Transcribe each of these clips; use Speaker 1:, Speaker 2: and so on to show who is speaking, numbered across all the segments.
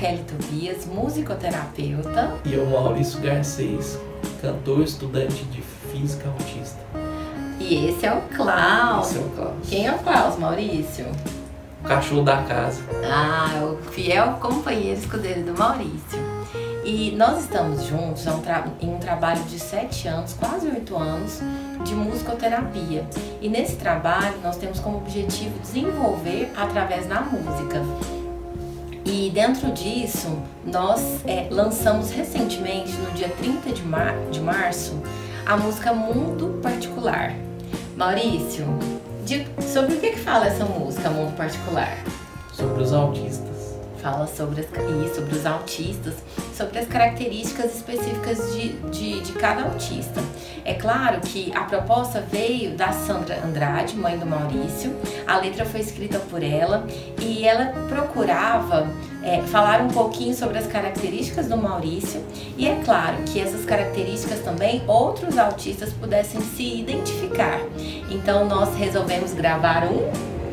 Speaker 1: Kelly Tobias, musicoterapeuta.
Speaker 2: E eu, Maurício Garcês, cantor, estudante de física autista.
Speaker 1: E esse é o Klaus.
Speaker 2: Esse é o Klaus.
Speaker 1: Quem é o Klaus, Maurício?
Speaker 2: O cachorro da casa.
Speaker 1: Ah, o fiel companheiro escudeiro do Maurício. E nós estamos juntos em um trabalho de 7 anos, quase 8 anos, de musicoterapia. E nesse trabalho nós temos como objetivo desenvolver através da música. E dentro disso, nós lançamos recentemente, no dia 30 de março, a música Mundo Particular. Maurício, sobre o que fala essa música, Mundo Particular?
Speaker 2: Sobre os autistas.
Speaker 1: Fala sobre os autistas, sobre as características específicas de cada autista. É claro que a proposta veio da Sandra Andrade, mãe do Maurício, a letra foi escrita por ela e ela procurava falar um pouquinho sobre as características do Maurício e é claro que essas características também outros autistas pudessem se identificar. Então nós resolvemos gravar um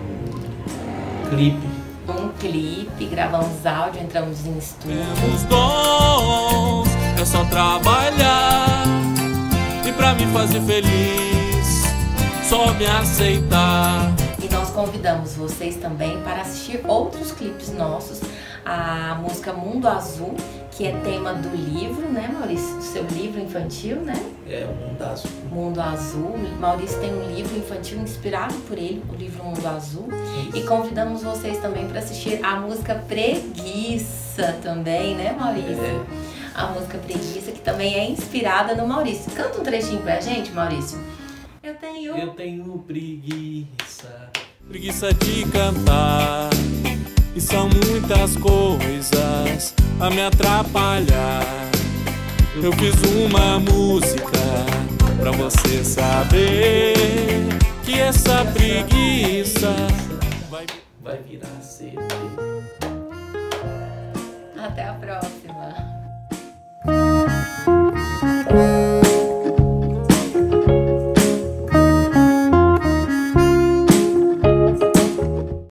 Speaker 1: clipe, gravamos áudio, entramos em estúdio.
Speaker 3: Temos dons, é só trabalhar e pra me fazer feliz, só me aceitar.
Speaker 1: E nós convidamos vocês também para assistir outros clipes nossos, a música Mundo Azul, que é tema do livro, né, Maurício? Do seu livro infantil, né?
Speaker 2: É, o Mundo Azul.
Speaker 1: Mundo Azul. Maurício tem um livro infantil inspirado por ele, o livro Mundo Azul.
Speaker 2: Isso.
Speaker 1: E convidamos vocês também para assistir a música Preguiça também, né, Maurício?
Speaker 2: É.
Speaker 1: A música Preguiça, que também é inspirada no Maurício. Canta um trechinho pra gente, Maurício. Eu tenho
Speaker 3: preguiça. Preguiça de cantar. E são muitas coisas a me atrapalhar. Eu fiz uma música pra você saber que essa preguiça
Speaker 2: vai virar CD.
Speaker 1: Até a próxima.